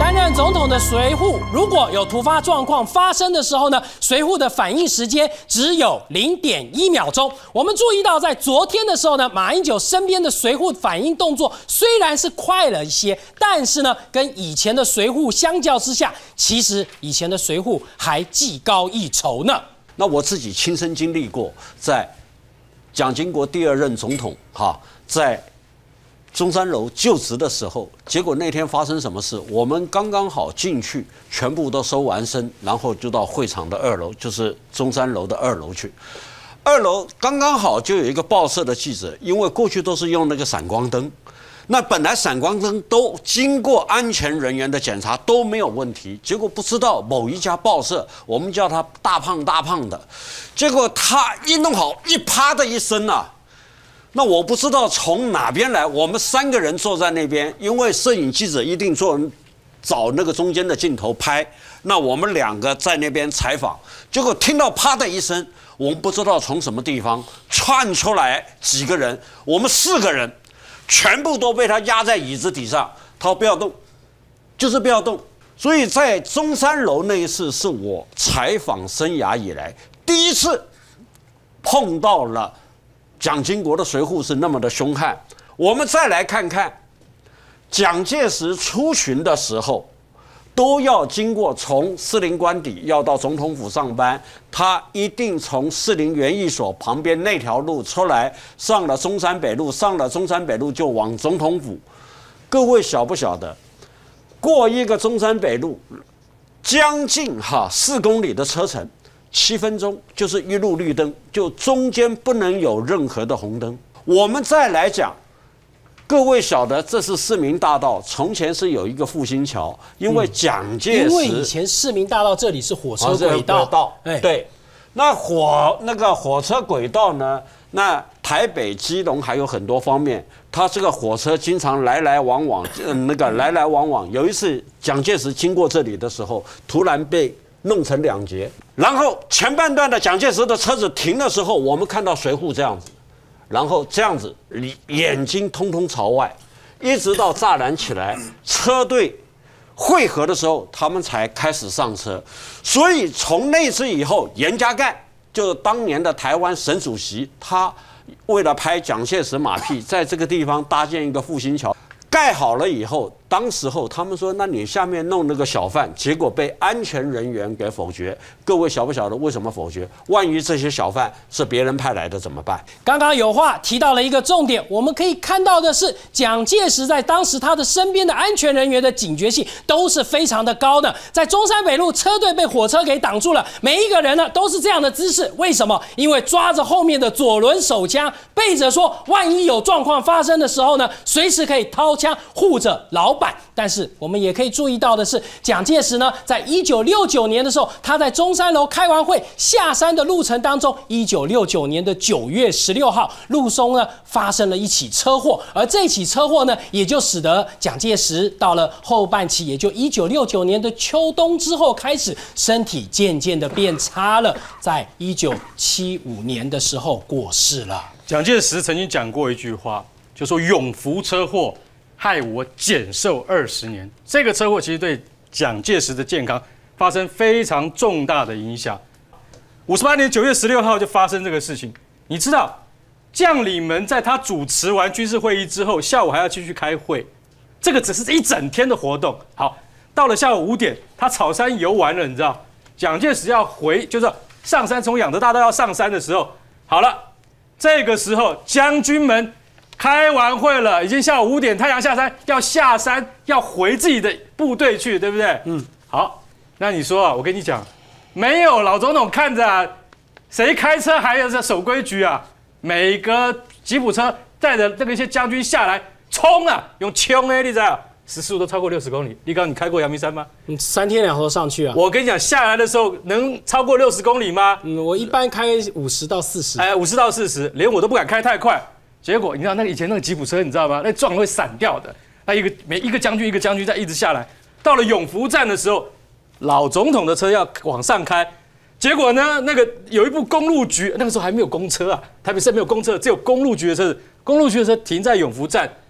担任总统的随扈，如果有突发状况发生的时候呢，随扈的反应时间只有0.1秒钟。我们注意到，在昨天的时候呢，马英九身边的随扈反应动作虽然是快了一些，但是呢，跟以前的随扈相较之下，其实以前的随扈还技高一筹呢。 那我自己亲身经历过，在蒋经国第2任总统在中山楼就职的时候，结果那天发生什么事？我们刚刚好进去，全部都收完身，然后就到会场的2楼，就是中山楼的2楼去。2楼刚刚好就有一个报社的记者，因为过去都是用那个闪光灯，那本来闪光灯都经过安全人员的检查都没有问题，结果不知道某一家报社，我们叫他大胖的，结果他一弄好，一啪的一声啊。那我不知道从哪边来，我们3个人坐在那边，因为摄影记者一定找那个中间的镜头拍，那我们2个在那边采访，结果听到啪的一声，我们不知道从什么地方窜出来几个人，我们4个人全部都被他压在椅子底上，他说不要动，就是不要动。所以在中山楼那一次是我采访生涯以来第一次碰到了蒋经国的随扈是那么的凶悍。我们再来看看，蒋介石出巡的时候，都要经过从士林官邸要到总统府上班，他一定从士林园艺所旁边那条路出来，上了中山北路，就往总统府。各位晓不晓得，过一个中山北路，将近4公里的车程。7分钟就是一路绿灯，就中间不能有任何的红灯。我们再来讲，各位晓得这是市民大道，从前是有一个复兴桥，因为蒋介石， 因为以前市民大道这里是火车轨道， 对，那个火车轨道呢，那台北、基隆还有很多方面，它这个火车经常来来往往，来来往往。有一次蒋介石经过这里的时候，突然被弄成2截，然后前半段的蒋介石的车子停的时候，我们看到随扈这样子，然后这样子眼睛通通朝外，一直到栅栏起来，车队汇合的时候，他们才开始上车。所以从那次以后，严家淦就是当年的台湾省主席，他为了拍蒋介石马屁，在这个地方搭建一个复兴桥。盖好了以后，当时候他们说，那你下面弄那个小贩，结果被安全人员给否决。各位晓不晓得为什么否决？万一这些小贩是别人派来的怎么办？ 刚刚有话提到了一个重点，我们可以看到的是，蒋介石在当时他的身边的安全人员的警觉性都是非常的高的。在中山北路，车队被火车给挡住了，每一个人呢都是这样的姿势。为什么？因为抓着后面的左轮手枪，背着说，万一有状况发生的时候呢，随时可以掏枪护着老板。但是我们也可以注意到的是，蒋介石呢，在1969年的时候，他在中山楼开完会下山的路程当中，1969年的9月16号，路中呢发生了一起车祸，而这起车祸呢，也就使得蒋介石到了后半期，也就1969年的秋冬之后开始，身体渐渐的变差了，在1975年的时候过世了。 蒋介石曾经讲过一句话，就说永福车祸害我减寿20年。这个车祸其实对蒋介石的健康发生非常重大的影响。58年9月16号就发生这个事情。你知道，将领们在他主持完军事会议之后，下午还要继续开会，这个只是一整天的活动。好，到了下午5点，他草山游完了，你知道，蒋介石要回，就是上山，从仰德大道要上山的时候，好了，这个时候将军们开完会了，已经下午5点，太阳下山，要下山，要回自己的部队去，对不对？好，那你说啊，我跟你讲，没有老总统看着啊，谁开车还有这守规矩啊？每个吉普车带着这个一些将军下来冲啊，用冲你知道，时速都超过60公里。你刚你开过阳明山吗 ？3天2头上去啊。 我跟你讲，下来的时候能超过60公里吗？ 我一般开50到40。 50到40，连我都不敢开太快。结果你知道那个以前那个吉普车，你知道吗？那撞会散掉的。那每一个将军在一直下来，到了永福站的时候，老总统的车要往上开，结果呢，那个有一部公路局，那个时候还没有公车啊，台北市没有公车，只有公路局的车子。公路局的车停在永福站，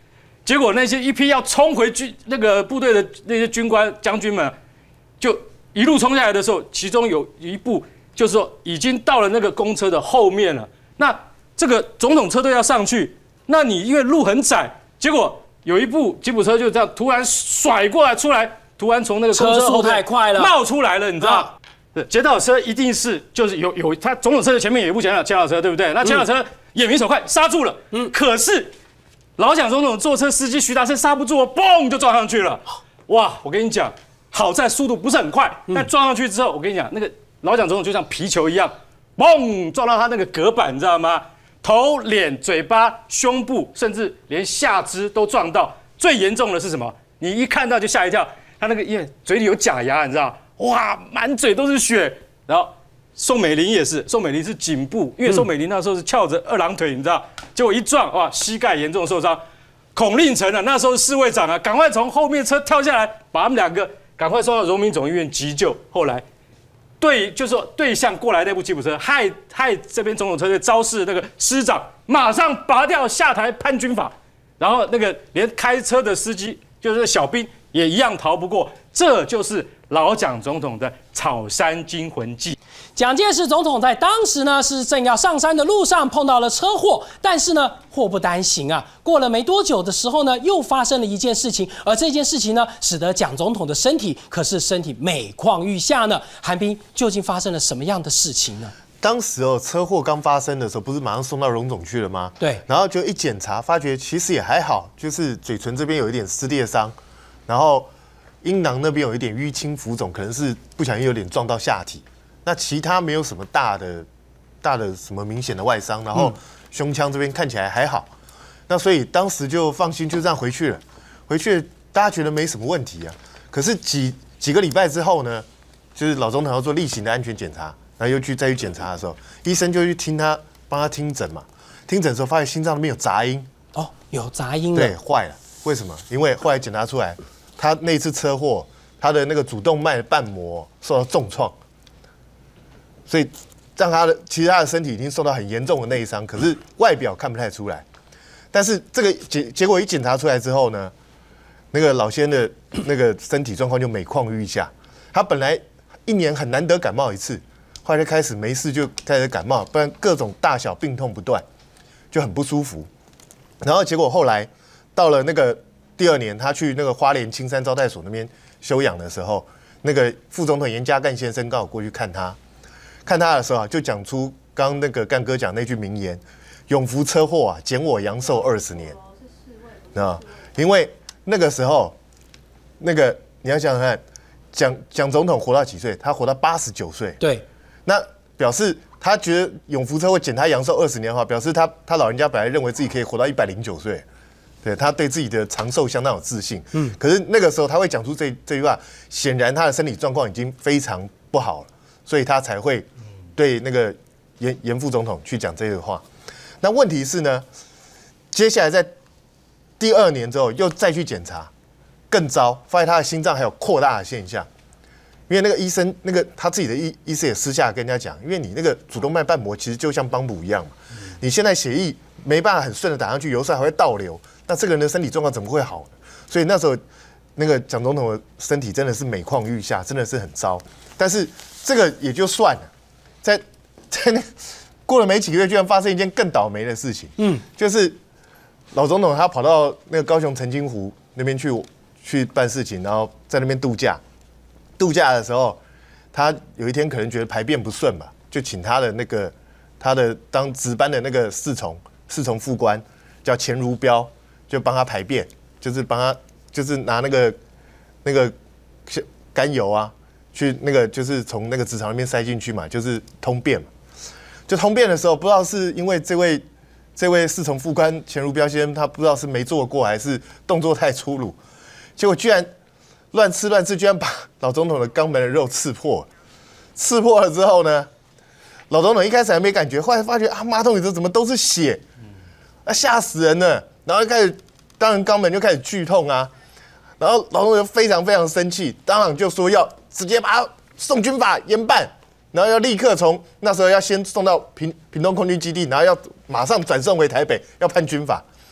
结果那些一批要冲回那个部队的那些军官将军们，就一路冲下来的时候，其中有一部就是说已经到了那个公车的后面了。那这个总统车队要上去，那你因为路很窄，结果有一部吉普车就这样突然甩过来出来，突然从那个公车后太快了冒出来了，你知道？检讨车一定是就是有他总统车的前面有一部检讨车，对不对？那检讨车眼明手快刹住了，可是老蒋总统坐车司机徐达生刹不住，嘣就撞上去了。哇，我跟你讲，好在速度不是很快，但撞上去之后，我跟你讲，那个老蒋总统就像皮球一样，嘣撞到他那个隔板，你知道吗？头、脸、嘴巴、胸部，甚至连下肢都撞到。最严重的是什么？你一看到就吓一跳，他那个因为嘴里有假牙，你知道？哇，满嘴都是血。然后宋美龄也是，宋美龄是颈部，因为宋美龄那时候是翘着二郎腿，你知道？结果一撞，哇，膝盖严重受伤。孔令成啊，那时候是侍卫长啊，赶快从后面车跳下来，把他们2个赶快送到荣民总医院急救。后来就是说对向过来那部吉普车，害这边总统车队肇事的那个师长，马上拔掉下台判军法，然后那个连开车的司机就是小兵也一样逃不过。这就是老蒋总统的草山惊魂记。 蒋介石总统在当时呢是正要上山的路上碰到了车祸，但是呢祸不单行啊，过了没多久的时候呢，又发生了一件事情，而这件事情呢，使得蒋总统的身体每况愈下呢。韩冰，究竟发生了什么样的事情呢？ 当时车祸刚发生的时候，不是马上送到荣总去了吗？ 对， 然后就一检查，发觉其实也还好，就是嘴唇这边有一点撕裂伤，然后阴囊那边有一点淤青浮肿，可能是不小心有点撞到下体。那其他没有什么大的什么明显的外伤，然后胸腔这边看起来还好，那所以当时就放心，就这样回去了。回去大家觉得没什么问题啊。可是几个礼拜之后呢，就是老总统要做例行的安全检查，然后又再去检查的时候，医生就去帮他听诊嘛。听诊的时候发现心脏那边有杂音。 哦，有杂音了。 对，坏了。为什么？因为后来检查出来，他那次车祸，他的那个主动脉瓣膜受到重创。所以让其实他的身体已经受到很严重的内伤，可是外表看不太出来。但是这个结果一检查出来之后呢，那个老先的那个身体状况就每况愈下。他本来1年很难得感冒一次，后来就开始没事就开始感冒，不然各种大小病痛不断，就很不舒服。然后结果后来到了那个第2年，他去那个花莲青山招待所那边休养的时候，那个副总统严家淦先生刚好过去看他的时候就讲出刚那个干哥讲那句名言：“永福车祸啊，减我阳寿20年。”啊，因为那个时候，那个你要想想看，蒋总统活到几岁？他活到89岁。 对， 那表示他觉得永福车祸减他阳寿20年的话，表示他老人家本来认为自己可以活到109岁。对，他对自己的长寿相当有自信。可是那个时候他会讲出这句话，显然他的身体状况已经非常不好了。所以他才会对那个严副总统去讲这个话。那问题是呢，接下来在第2年之后又再去检查，更糟，发现他的心脏还有扩大的现象。因为那个医生，那个他自己的医生也私下跟人家讲，因为你那个主动脉瓣膜其实就像帮补一样嘛，你现在血液没办法很顺的打上去，有时候还会倒流，那这个人的身体状况怎么会好呢？所以那时候那个蒋总统的身体真的是每况愈下，真的是很糟。但是这个也就算了，在那过了没几个月，居然发生一件更倒霉的事情。就是老总统他跑到那个高雄澄清湖那边去办事情，然后在那边度假。度假的时候，他有一天可能觉得排便不顺吧，就请他的当值班的那个侍从副官叫钱如标，就帮他排便，就是帮他就是拿那个甘油啊。去那个就是从那个直肠那边塞进去嘛，就是通便嘛。就通便的时候，不知道是因为这位侍从副官钱如标先生，他不知道是没做过还是动作太粗鲁，结果居然乱吃，居然把老总统的肛门的肉刺破了。刺破了之后呢，老总统一开始还没感觉，后来发觉啊，马桶里头怎么都是血，吓死人了。然后就开始，当然肛门就开始剧痛啊。然后老总统就非常非常生气，当场就说要直接把他送军法严办，然后要立刻从那时候要先送到屏东空军基地，然后要马上转送回台北，要判军法。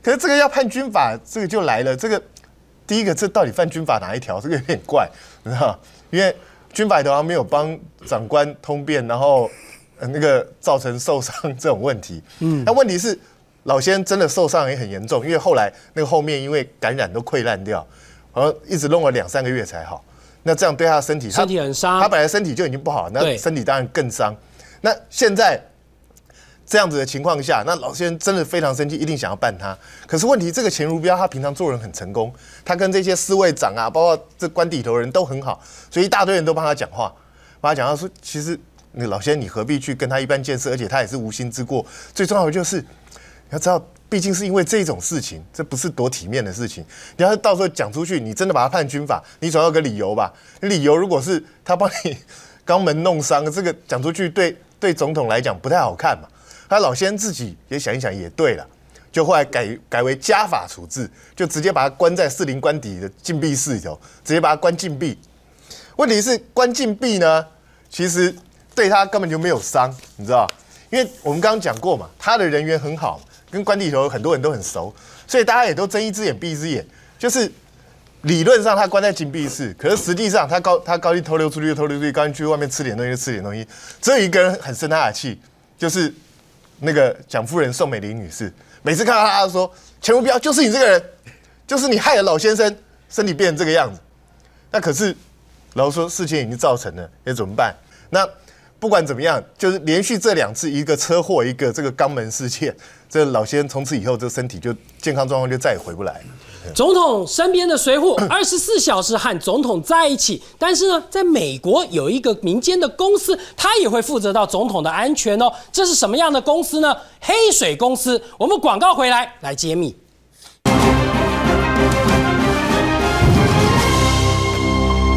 可是这个要判军法，这个就来了。这个第一个，这到底犯军法哪一条？这个有点怪，你知道？因为军法里头好像没有帮长官通便，然后那个造成受伤这种问题。那问题是老先真的受伤也很严重，因为后来那个后面因为感染都溃烂掉，然后一直弄了2、3个月才好。那这样对他的身体很伤， 他本来身体就已经不好，那身体当然更伤。那现在这样子的情况下，那老先生真的非常生气，一定想要办他。可是问题，这个钱如标他平常做人很成功，他跟这些侍卫长啊，包括这官邸头人都很好，所以一大堆人都帮他讲话，帮他讲话说，其实那老先生你何必去跟他一般见识，而且他也是无心之过。最重要的就是你要知道，毕竟是因为这种事情，这不是多体面的事情。你要是到时候讲出去，你真的把他判军法，你总要有个理由吧？理由如果是他帮你肛门弄伤，这个讲出去对总统来讲不太好看嘛。他老先生自己也想一想，也对了，就后来改为家法处置，就直接把他关在士林官邸的禁闭室里头，直接把他关禁闭。问题是关禁闭呢，其实对他根本就没有伤，你知道？因为我们刚刚讲过嘛，他的人缘很好，跟官邸里头很多人都很熟，所以大家也都睁一只眼闭一只眼，就是理论上他关在禁闭室，可是实际上他高兴偷溜出去就偷溜出去，高兴去外面吃点东西就吃点东西。只有一个人很生他的气，就是那个蒋夫人宋美龄女士，每次看到他说钱如标就是你这个人，就是你害了老先生身体变成这个样子。那可是老实说事情已经造成了，也怎么办？那不管怎么样，就是连续这2次，一个车祸，一个这个肛门事件，这老先生从此以后这身体就健康状况就再也回不来了。 总统身边的随扈24小时和总统在一起，但是呢，在美国有一个民间的公司，它也会负责到总统的安全哦。这是什么样的公司呢？黑水公司。我们广告回来揭秘。